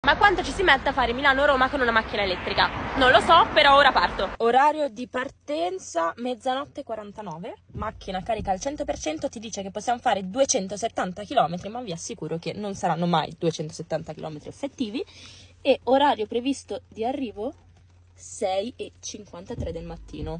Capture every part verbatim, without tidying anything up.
Ma quanto ci si mette a fare Milano-Roma con una macchina elettrica? Non lo so, però ora parto. Orario di partenza mezzanotte e quarantanove. Macchina carica al cento per cento, ti dice che possiamo fare duecentosettanta chilometri, ma vi assicuro che non saranno mai duecentosettanta chilometri effettivi. E orario previsto di arrivo sei e cinquantatré del mattino.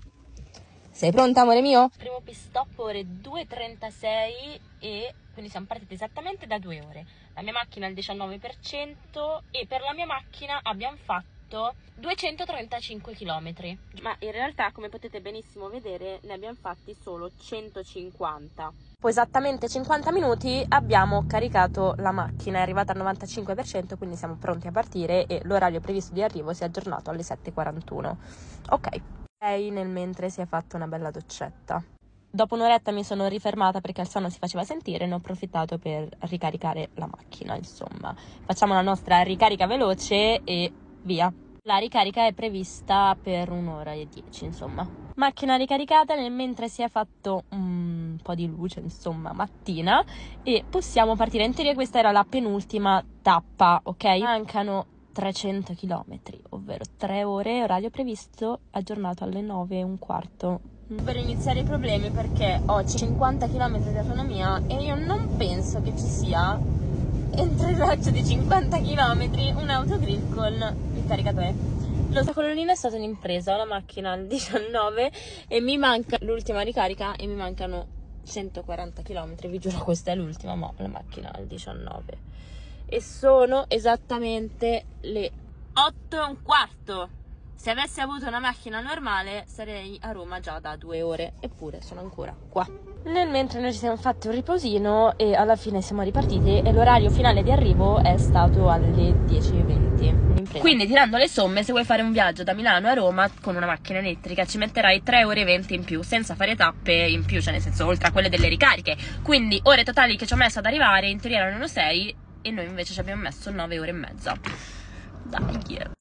Sei pronta, amore mio? Primo pit stop ore due e trentasei e quindi siamo partiti esattamente da due ore. La mia macchina al diciannove per cento e per la mia macchina abbiamo fatto duecentotrentacinque chilometri. Ma in realtà, come potete benissimo vedere, ne abbiamo fatti solo centocinquanta. Dopo esattamente cinquanta minuti abbiamo caricato la macchina, è arrivata al novantacinque per cento, quindi siamo pronti a partire e l'orario previsto di arrivo si è aggiornato alle sette e quarantuno. Ok. Lei nel mentre si è fatta una bella doccetta. Dopo un'oretta mi sono rifermata perché il sonno si faceva sentire e ne ho approfittato per ricaricare la macchina, insomma. Facciamo la nostra ricarica veloce e via. La ricarica è prevista per un'ora e dieci, insomma. Macchina ricaricata, nel mentre si è fatto un po' di luce, insomma, mattina, e possiamo partire. In teoria questa era la penultima tappa, ok? Mancano trecento chilometri, ovvero tre ore, orario previsto aggiornato alle nove e un quarto. Per iniziare i problemi perché ho cinquanta chilometri di autonomia e io non penso che ci sia entro il raggio di cinquanta chilometri un autogrill con il caricatore. Lo stacolino è stata un'impresa, ho la macchina al diciannove e mi manca l'ultima ricarica e mi mancano centoquaranta chilometri, vi giuro questa è l'ultima, ma la macchina al diciannove. E sono esattamente le otto e un quarto. Se avessi avuto una macchina normale sarei a Roma già da due ore, eppure sono ancora qua. Nel mentre noi ci siamo fatti un riposino e alla fine siamo ripartiti e l'orario finale di arrivo è stato alle dieci e venti. Quindi tirando le somme, se vuoi fare un viaggio da Milano a Roma con una macchina elettrica ci metterai tre ore e venti in più, senza fare tappe in più, cioè nel senso oltre a quelle delle ricariche. Quindi ore totali che ci ho messo ad arrivare in teoria erano sei e noi invece ci abbiamo messo nove ore e mezza. Dai.